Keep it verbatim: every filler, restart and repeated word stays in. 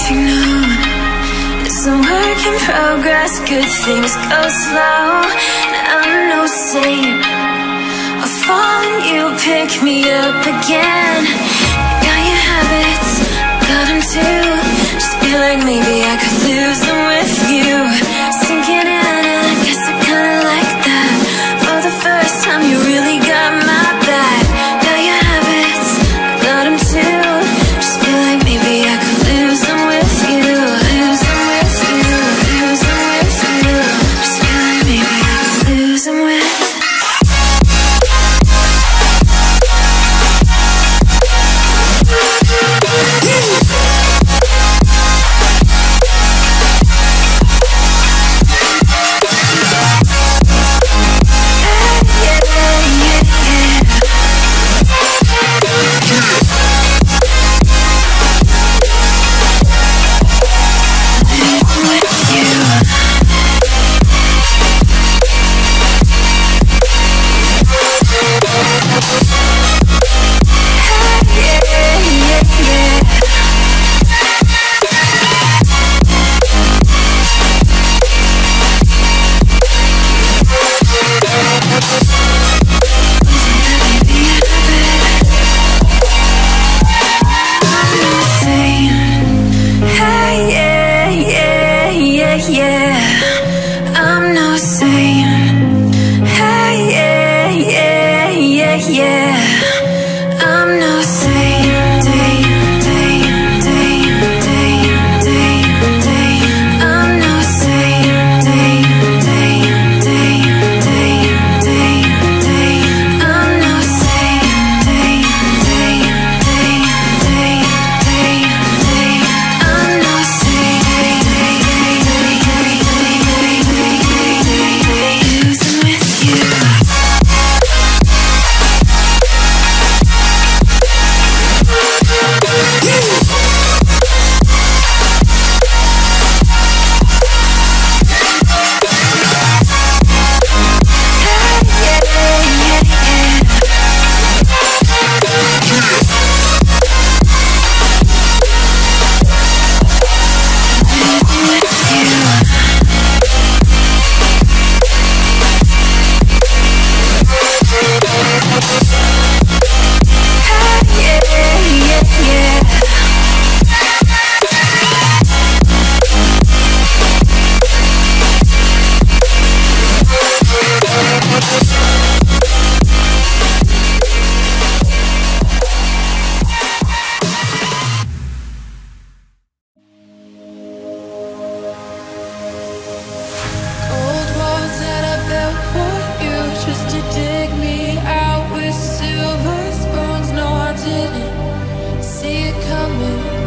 nothing new. It's a work in progress, good things go slow. And I'm no saint, I fall and you pick me up again. You got your habits, got them too. Just feel like maybe I could lose them with you. Sinking in and I guess I kinda like that. For the first time you really got my back. Got your habits, got them too. Just feel like maybe I could lose them with you. Lose them with you, lose them with you. Just feel like maybe I could lose them with you. See it coming.